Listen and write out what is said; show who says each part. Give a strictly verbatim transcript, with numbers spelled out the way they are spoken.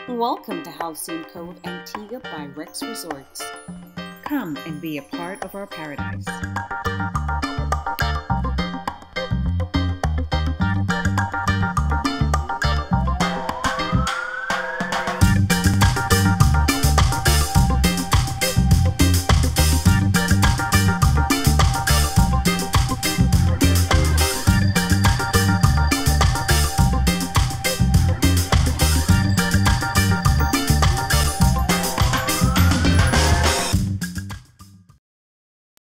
Speaker 1: Welcome to Halcyon Cove, Antigua by Rex Resorts.
Speaker 2: Come and be a part of our paradise.